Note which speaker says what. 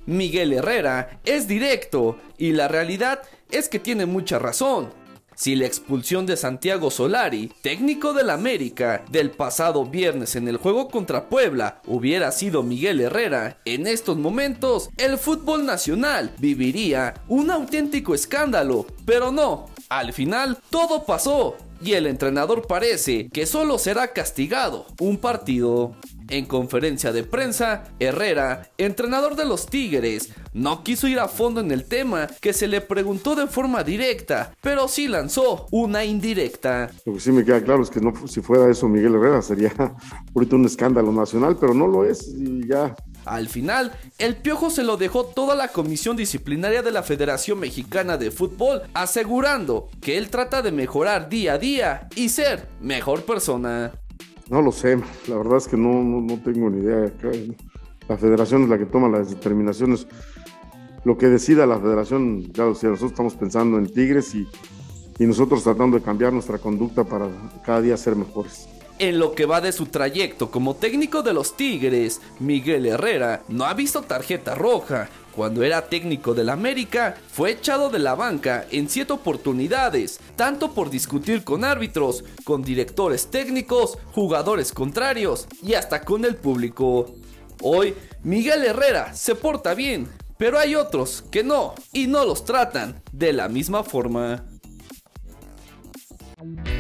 Speaker 1: Miguel Herrera es directo y la realidad es que tiene mucha razón. Si la expulsión de Santiago Solari, técnico del América, del pasado viernes en el juego contra Puebla, hubiera sido Miguel Herrera, en estos momentos el fútbol nacional viviría un auténtico escándalo, pero no, al final todo pasó y el entrenador parece que solo será castigado un partido. En conferencia de prensa, Herrera, entrenador de los Tigres, no quiso ir a fondo en el tema que se le preguntó de forma directa, pero sí lanzó una indirecta.
Speaker 2: Lo que sí me queda claro es que no, si fuera eso Miguel Herrera sería ahorita un escándalo nacional, pero no lo es y ya.
Speaker 1: Al final, el Piojo se lo dejó toda la comisión disciplinaria de la Federación Mexicana de Fútbol, asegurando que él trata de mejorar día a día y ser mejor persona.
Speaker 2: No lo sé, la verdad es que no tengo ni idea. La federación es la que toma las determinaciones. Lo que decida la federación, claro, si nosotros estamos pensando en Tigres y nosotros tratando de cambiar nuestra conducta para cada día ser mejores.
Speaker 1: En lo que va de su trayecto como técnico de los Tigres, Miguel Herrera no ha visto tarjeta roja. Cuando era técnico del América, fue echado de la banca en 7 oportunidades, tanto por discutir con árbitros, con directores técnicos, jugadores contrarios y hasta con el público. Hoy, Miguel Herrera se porta bien, pero hay otros que no, y no los tratan de la misma forma.